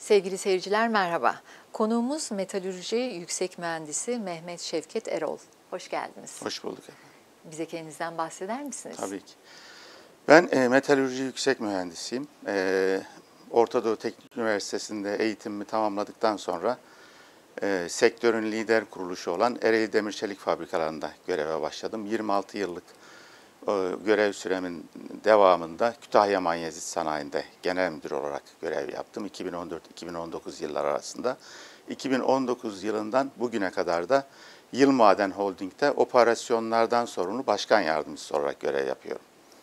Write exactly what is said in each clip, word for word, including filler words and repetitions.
Sevgili seyirciler merhaba. Konuğumuz metalürji yüksek mühendisi Mehmet Şevket Erol. Hoş geldiniz. Hoş bulduk efendim. Bize kendinizden bahseder misiniz? Tabii ki. Ben e, metalürji yüksek mühendisiyim. E, Orta Doğu Teknik Üniversitesi'nde eğitimimi tamamladıktan sonra e, sektörün lider kuruluşu olan Ereğli Demir Çelik Fabrikalarında göreve başladım. yirmi altı yıllık e, görev süremin devamında Kütahya Manyezit Sanayi'nde genel müdür olarak görev yaptım. iki bin on dört iki bin on dokuz yıllar arasında. iki bin on dokuz yılından bugüne kadar da Yılmaden Holding'de operasyonlardan sorumlu başkan yardımcısı olarak görev yapıyorum.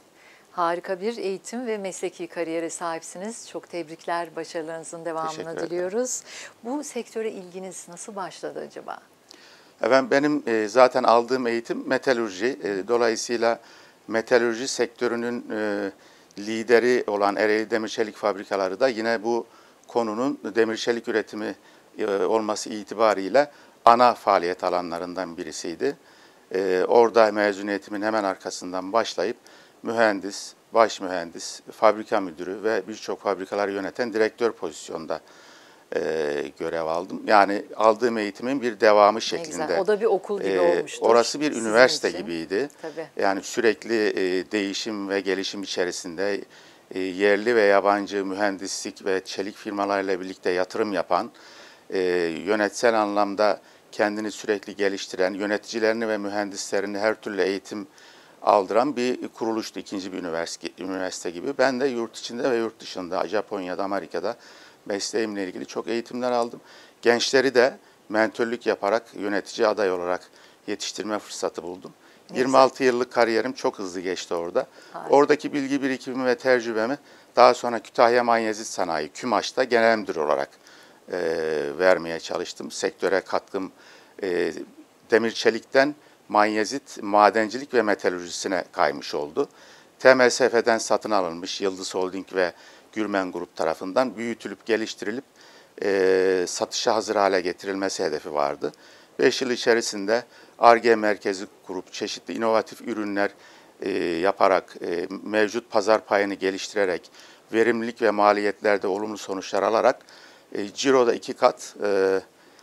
Harika bir eğitim ve mesleki kariyere sahipsiniz. Çok tebrikler, başarılarınızın devamını diliyoruz. Bu sektöre ilginiz nasıl başladı acaba? Efendim benim e, zaten aldığım eğitim metalürji. E, dolayısıyla metalürji sektörünün e, lideri olan Ereğli Demir Çelik Fabrikaları da yine bu konunun demir çelik üretimi e, olması itibariyle ana faaliyet alanlarından birisiydi. E, orada mezuniyetimin hemen arkasından başlayıp mühendis, baş mühendis, fabrika müdürü ve birçok fabrikaları yöneten direktör pozisyonda e, görev aldım. Yani aldığım eğitimin bir devamı şeklinde. Ne güzel. O da bir okul gibi e, olmuştur. Orası bir üniversite için gibiydi. Tabii. Yani sürekli e, değişim ve gelişim içerisinde e, yerli ve yabancı mühendislik ve çelik firmalarıyla birlikte yatırım yapan, e, yönetsel anlamda kendini sürekli geliştiren, yöneticilerini ve mühendislerini her türlü eğitim aldıran bir kuruluştu, ikinci bir üniversite, üniversite gibi. Ben de yurt içinde ve yurt dışında, Japonya'da, Amerika'da mesleğimle ilgili çok eğitimler aldım. Gençleri de mentörlük yaparak yönetici aday olarak yetiştirme fırsatı buldum. Neyse. yirmi altı yıllık kariyerim çok hızlı geçti orada. Harika. Oradaki bilgi birikimimi ve tecrübemi daha sonra Kütahya Manyezit Sanayi, KÜMAŞ'ta genel müdür olarak e, vermeye çalıştım. Sektöre katkım e, demir çelikten manyezit, madencilik ve metalürjisine kaymış oldu. T M S F'den satın alınmış Yıldız Holding ve Gürmen Grup tarafından büyütülüp geliştirilip e, satışa hazır hale getirilmesi hedefi vardı. beş yıl içerisinde Ar-Ge merkezi kurup çeşitli inovatif ürünler e, yaparak, e, mevcut pazar payını geliştirerek, verimlilik ve maliyetlerde olumlu sonuçlar alarak e, ciroda iki kat, e,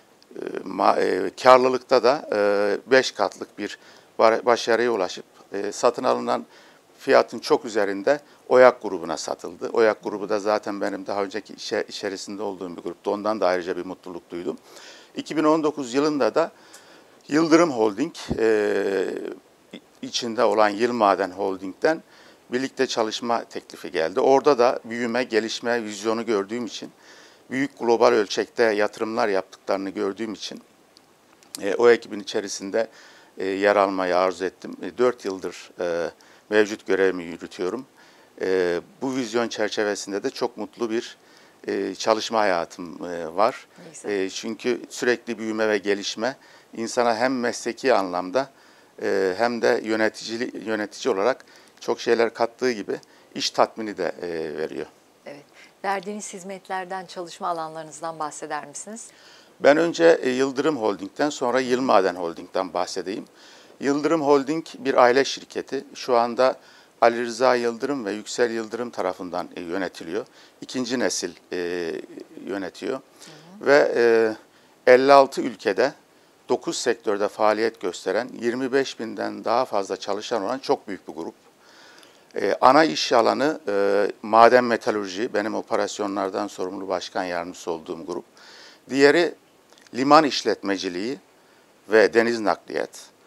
Ma, e, karlılıkta da e, beş katlık bir başarıya ulaşıp e, satın alınan fiyatın çok üzerinde Oyak grubuna satıldı. Oyak grubu da zaten benim daha önceki işe, içerisinde olduğum bir gruptu. Ondan da ayrıca bir mutluluk duydum. iki bin on dokuz yılında da Yıldırım Holding e, içinde olan Yılmaden Holding'den birlikte çalışma teklifi geldi. Orada da büyüme, gelişme, vizyonu gördüğüm için, büyük global ölçekte yatırımlar yaptıklarını gördüğüm için e, o ekibin içerisinde e, yer almayı arzu ettim. E, dört yıldır e, mevcut görevimi yürütüyorum. E, bu vizyon çerçevesinde de çok mutlu bir e, çalışma hayatım e, var. E, çünkü sürekli büyüme ve gelişme insana hem mesleki anlamda e, hem de yönetici, yönetici olarak çok şeyler kattığı gibi iş tatmini de e, veriyor. Evet. Verdiğiniz hizmetlerden, çalışma alanlarınızdan bahseder misiniz? Ben önce Yıldırım Holding'den sonra Yılmaden Holding'den bahsedeyim. Yıldırım Holding bir aile şirketi. Şu anda Ali Rıza Yıldırım ve Yüksel Yıldırım tarafından yönetiliyor. İkinci nesil yönetiyor. Hı hı. Ve elli altı ülkede dokuz sektörde faaliyet gösteren yirmi beş binden daha fazla çalışan olan çok büyük bir grup. Ee, ana iş alanı e, maden metalürji, benim operasyonlardan sorumlu başkan yardımcısı olduğum grup. Diğeri liman işletmeciliği ve deniz nakliyat.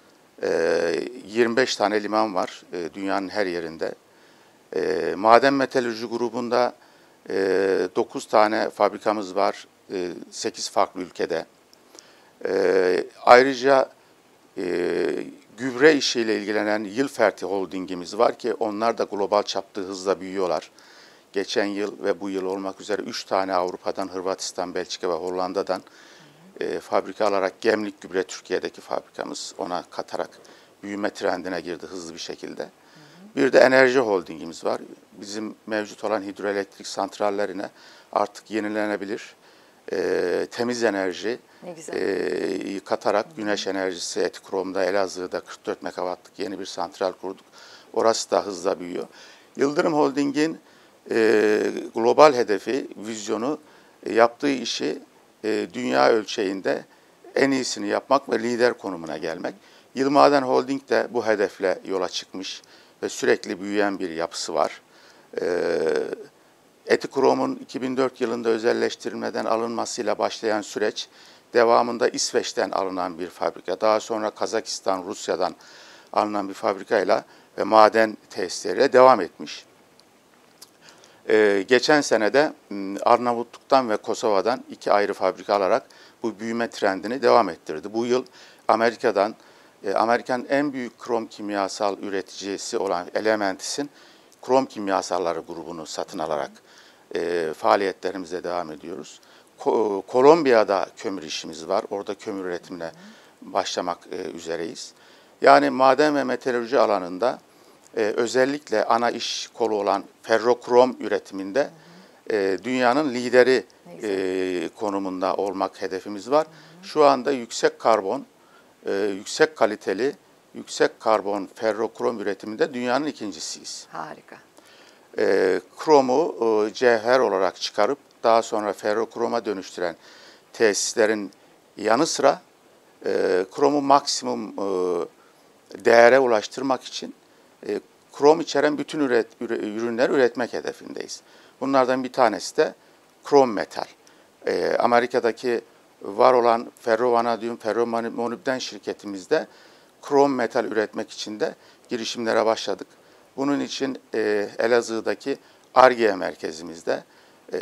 Ee, yirmi beş tane liman var e, dünyanın her yerinde. E, maden metalürji grubunda e, dokuz tane fabrikamız var, e, sekiz farklı ülkede. E, ayrıca e, gübre işiyle ilgilenen Yılferti Holding'imiz var ki onlar da global çapta hızla büyüyorlar. Geçen yıl ve bu yıl olmak üzere üç tane Avrupa'dan, Hırvatistan, Belçika ve Hollanda'dan e, fabrika alarak Gemlik Gübre Türkiye'deki fabrikamız ona katarak büyüme trendine girdi hızlı bir şekilde. Hı hı. Bir de Enerji Holding'imiz var. Bizim mevcut olan hidroelektrik santrallerine artık yenilenebilir e, temiz enerji e, katarak güneş enerjisi Etikrom'da, Elazığ'da kırk dört megawattlık yeni bir santral kurduk. Orası da hızla büyüyor. Yıldırım Holding'in e, global hedefi, vizyonu e, yaptığı işi e, dünya ölçeğinde en iyisini yapmak ve lider konumuna gelmek. Yılmaden Holding de bu hedefle yola çıkmış ve sürekli büyüyen bir yapısı var. E, Etikrom'un iki bin dört yılında özelleştirilmeden alınmasıyla başlayan süreç, devamında İsveç'ten alınan bir fabrika, daha sonra Kazakistan, Rusya'dan alınan bir fabrikayla ve maden tesisleriyle devam etmiş. Ee, geçen senede Arnavutluk'tan ve Kosova'dan iki ayrı fabrika alarak bu büyüme trendini devam ettirdi. Bu yıl Amerika'dan, e, Amerika'nın en büyük krom kimyasal üreticisi olan Elementis'in krom kimyasalları grubunu satın alarak e, faaliyetlerimize devam ediyoruz. Ko Kolombiya'da kömür işimiz var. Orada kömür üretimine başlamak e, üzereyiz. Yani maden ve metalurji alanında e, özellikle ana iş kolu olan ferrokrom üretiminde e, dünyanın lideri e, konumunda olmak hedefimiz var. Şu anda yüksek karbon, e, yüksek kaliteli, yüksek karbon ferrokrom üretiminde dünyanın ikincisiyiz. Harika. E, kromu e, cevher olarak çıkarıp daha sonra ferrokroma dönüştüren tesislerin yanı sıra e, kromu maksimum e, değere ulaştırmak için e, krom içeren bütün üret, üre, ürünler üretmek hedefindeyiz. Bunlardan bir tanesi de krom metal. E, Amerika'daki var olan ferrovanadyum, ferromolibden şirketimizde krom metal üretmek için de girişimlere başladık. Bunun için e, Elazığ'daki Ar-Ge merkezimizde e,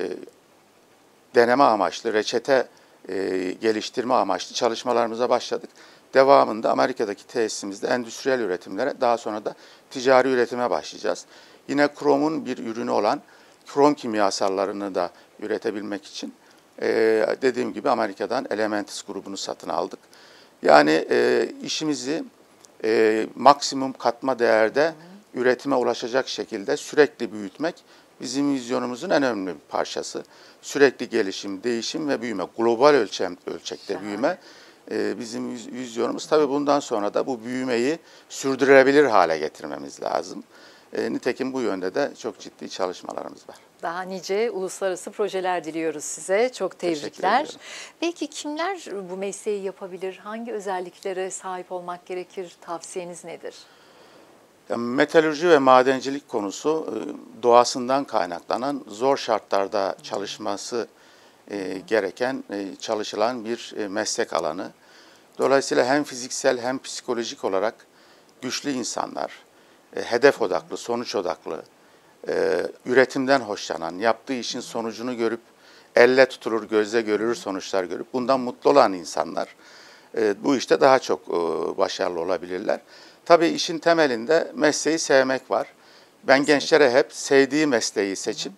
deneme amaçlı, reçete e, geliştirme amaçlı çalışmalarımıza başladık. Devamında Amerika'daki tesisimizde endüstriyel üretimlere, daha sonra da ticari üretime başlayacağız. Yine kromun bir ürünü olan krom kimyasallarını da üretebilmek için e, dediğim gibi Amerika'dan Elementis grubunu satın aldık. Yani e, işimizi e, maksimum katma değerde üretime ulaşacak şekilde sürekli büyütmek bizim vizyonumuzun en önemli bir parçası. Sürekli gelişim, değişim ve büyüme, global ölçem, ölçekte Şahane. büyüme e, bizim vizyonumuz. Tabii bundan sonra da bu büyümeyi sürdürülebilir hale getirmemiz lazım. E, nitekim bu yönde de çok ciddi çalışmalarımız var. Daha nice uluslararası projeler diliyoruz size. Çok tebrikler. Peki kimler bu mesleği yapabilir? Hangi özelliklere sahip olmak gerekir? Tavsiyeniz nedir? Metalürji ve madencilik konusu doğasından kaynaklanan zor şartlarda çalışması gereken, çalışılan bir meslek alanı. Dolayısıyla hem fiziksel hem psikolojik olarak güçlü insanlar, hedef odaklı, sonuç odaklı, üretimden hoşlanan, yaptığı işin sonucunu görüp elle tutulur, gözle görülür sonuçlar görüp bundan mutlu olan insanlar bu işte daha çok başarılı olabilirler. Tabii işin temelinde mesleği sevmek var. Ben Kesinlikle. gençlere hep sevdiği mesleği seçip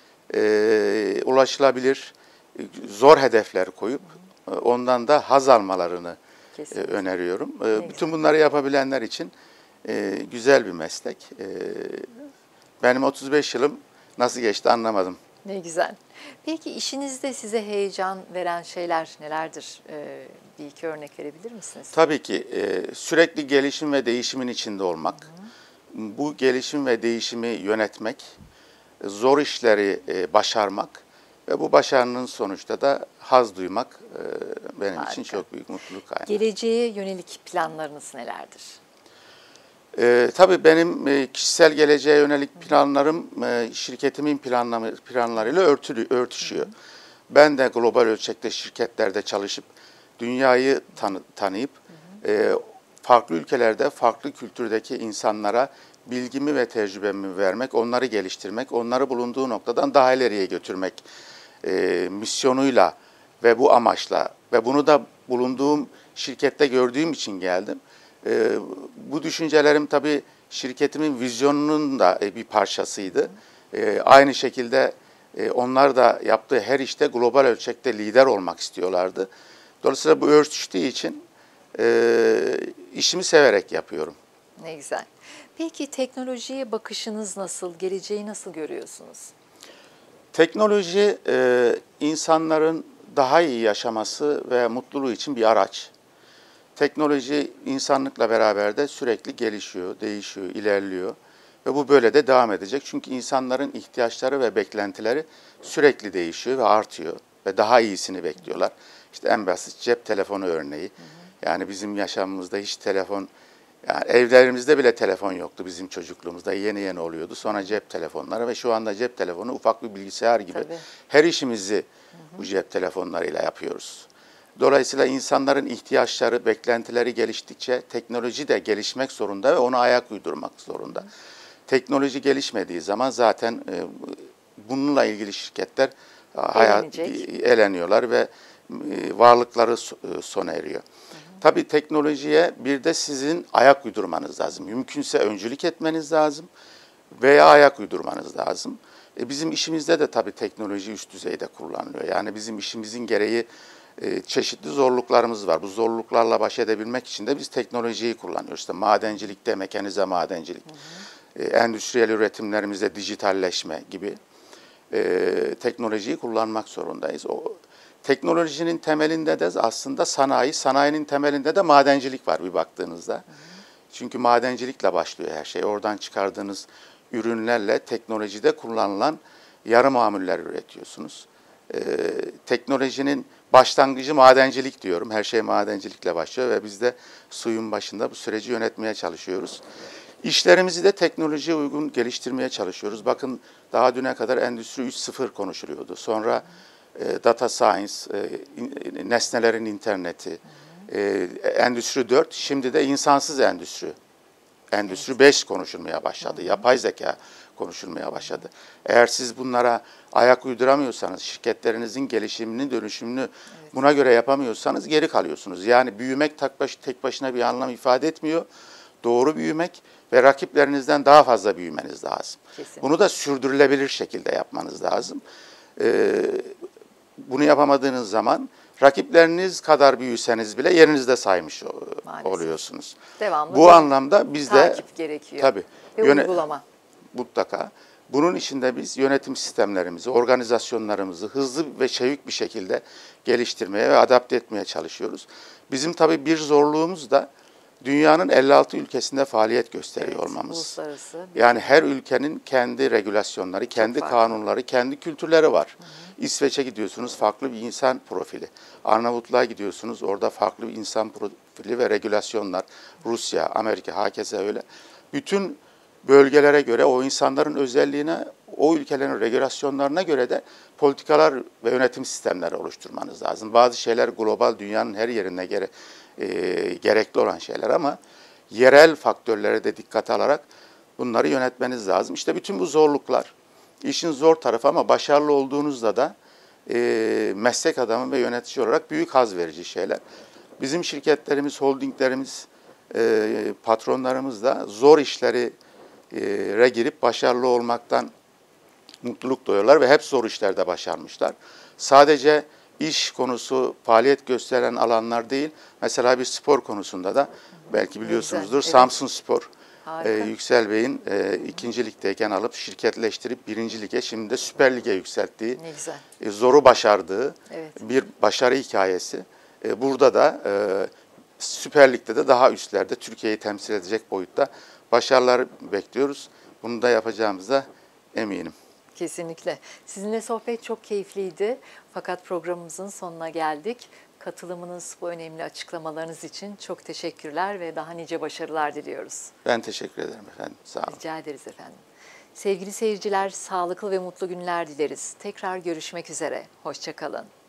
e, ulaşılabilir, zor hedefler koyup e, ondan da haz almalarını e, öneriyorum. E, bütün bunları yapabilenler için e, güzel bir meslek. E, benim otuz beş yılım nasıl geçti anlamadım. Ne güzel. Peki işinizde size heyecan veren şeyler nelerdir? Ee, bir iki örnek verebilir misiniz? Tabii ki e, sürekli gelişim ve değişimin içinde olmak, hı hı. bu gelişim ve değişimi yönetmek, zor işleri e, başarmak ve bu başarının sonuçta da haz duymak e, benim Harika. için çok büyük mutluluk kaynağı. Geleceğe yönelik planlarınız nelerdir? E, tabii benim e, kişisel geleceğe yönelik planlarım e, şirketimin planlamı, planlarıyla örtülü, örtüşüyor. Hı hı. Ben de global ölçekte şirketlerde çalışıp dünyayı tanı, tanıyıp hı hı. E, farklı ülkelerde farklı kültürdeki insanlara bilgimi ve tecrübemi vermek, onları geliştirmek, onları bulunduğu noktadan daha ileriye götürmek e, misyonuyla ve bu amaçla ve bunu da bulunduğum şirkette gördüğüm için geldim. E, bu düşüncelerim tabii şirketimin vizyonunun da bir parçasıydı. E, aynı şekilde e, onlar da yaptığı her işte global ölçekte lider olmak istiyorlardı. Dolayısıyla bu örtüştüğü için e, işimi severek yapıyorum. Ne güzel. Peki teknolojiye bakışınız nasıl? Geleceği nasıl görüyorsunuz? Teknoloji e, insanların daha iyi yaşaması ve mutluluğu için bir araç. Teknoloji insanlıkla beraber de sürekli gelişiyor, değişiyor, ilerliyor. Ve bu böyle de devam edecek. Çünkü insanların ihtiyaçları ve beklentileri sürekli değişiyor ve artıyor. Ve daha iyisini bekliyorlar. İşte en basit cep telefonu örneği. Hı hı. Yani bizim yaşamımızda hiç telefon, yani evlerimizde bile telefon yoktu bizim çocukluğumuzda. Yeni yeni oluyordu. Sonra cep telefonları ve şu anda cep telefonu ufak bir bilgisayar gibi. Tabii. Her işimizi hı hı. bu cep telefonlarıyla yapıyoruz. Dolayısıyla insanların ihtiyaçları, beklentileri geliştikçe teknoloji de gelişmek zorunda ve ona ayak uydurmak zorunda. Hı. Teknoloji gelişmediği zaman zaten e, bununla ilgili şirketler hayat, eleniyorlar ve e, varlıkları e, sona eriyor. Hı hı. Tabii teknolojiye bir de sizin ayak uydurmanız lazım. Mümkünse öncülük etmeniz lazım veya ayak uydurmanız lazım. E, bizim işimizde de tabii teknoloji üst düzeyde kullanılıyor. Yani bizim işimizin gereği e, çeşitli zorluklarımız var. Bu zorluklarla baş edebilmek için de biz teknolojiyi kullanıyoruz. İşte madencilikte mekanize madencilik. Hı hı. Endüstriyel üretimlerimizde dijitalleşme gibi e, teknolojiyi kullanmak zorundayız. O teknolojinin temelinde de aslında sanayi, sanayinin temelinde de madencilik var bir baktığınızda. Hı hı. Çünkü madencilikle başlıyor her şey. Oradan çıkardığınız ürünlerle teknolojide kullanılan yarı mamuller üretiyorsunuz. E, teknolojinin başlangıcı madencilik diyorum. Her şey madencilikle başlıyor ve biz de suyun başında bu süreci yönetmeye çalışıyoruz. İşlerimizi de teknolojiye uygun geliştirmeye çalışıyoruz. Bakın daha düne kadar Endüstri üç nokta sıfır konuşuluyordu. Sonra e, Data Science, e, in, nesnelerin interneti, e, Endüstri dört, şimdi de insansız endüstri. Endüstri evet. beş konuşulmaya başladı. Hı hı. Yapay zeka konuşulmaya başladı. Eğer siz bunlara ayak uyduramıyorsanız, şirketlerinizin gelişimini, dönüşümünü evet. buna göre yapamıyorsanız geri kalıyorsunuz. Yani büyümek tek, baş, tek başına bir anlam ifade etmiyor. Doğru büyümek ve rakiplerinizden daha fazla büyümeniz lazım. Kesinlikle. Bunu da sürdürülebilir şekilde yapmanız lazım. Ee, bunu yapamadığınız zaman rakipleriniz kadar büyüseniz bile yerinizde saymış Maalesef. oluyorsunuz. Devamlı Bu anlamda biz de takip gerekiyor tabii, ve yöne, uygulama. Mutlaka. Bunun içinde biz yönetim sistemlerimizi, organizasyonlarımızı hızlı ve çevik bir şekilde geliştirmeye ve adapte etmeye çalışıyoruz. Bizim tabii bir zorluğumuz da dünyanın elli altı ülkesinde faaliyet gösteriyor evet, olmamız. Uluslararası. Yani her ülkenin kendi regülasyonları, kendi kanunları, kendi kültürleri var. Hı hı. İsveç'e gidiyorsunuz, farklı bir insan profili. Arnavutluğa gidiyorsunuz, orada farklı bir insan profili ve regülasyonlar. Rusya, Amerika, hakeza öyle. Bütün bölgelere göre, o insanların özelliğine, o ülkelerin regülasyonlarına göre de politikalar ve yönetim sistemleri oluşturmanız lazım. Bazı şeyler global, dünyanın her yerine göre E, gerekli olan şeyler ama yerel faktörlere de dikkate alarak bunları yönetmeniz lazım. İşte bütün bu zorluklar, işin zor tarafı ama başarılı olduğunuzda da e, meslek adamı ve yönetici olarak büyük haz verici şeyler. Bizim şirketlerimiz, holdinglerimiz, e, patronlarımız da zor işlere e, girip başarılı olmaktan mutluluk duyuyorlar ve hep zor işlerde başarmışlar. Sadece iş konusu faaliyet gösteren alanlar değil. Mesela bir spor konusunda da belki biliyorsunuzdur. Güzel, Samsun evet. Spor, e, Yüksel Bey'in e, ikinci ligdeyken alıp şirketleştirip birinci lige, şimdi de Süper Lig'e yükselttiği, e, zoru başardığı evet. bir başarı hikayesi. E, burada da e, Süper Lig'de de daha üstlerde Türkiye'yi temsil edecek boyutta başarılar bekliyoruz. Bunu da yapacağımıza eminim. Kesinlikle. Sizinle sohbet çok keyifliydi. Fakat programımızın sonuna geldik. Katılımınız, bu önemli açıklamalarınız için çok teşekkürler ve daha nice başarılar diliyoruz. Ben teşekkür ederim efendim. Sağ olun. Rica ederiz efendim. Sevgili seyirciler, sağlıklı ve mutlu günler dileriz. Tekrar görüşmek üzere. Hoşça kalın.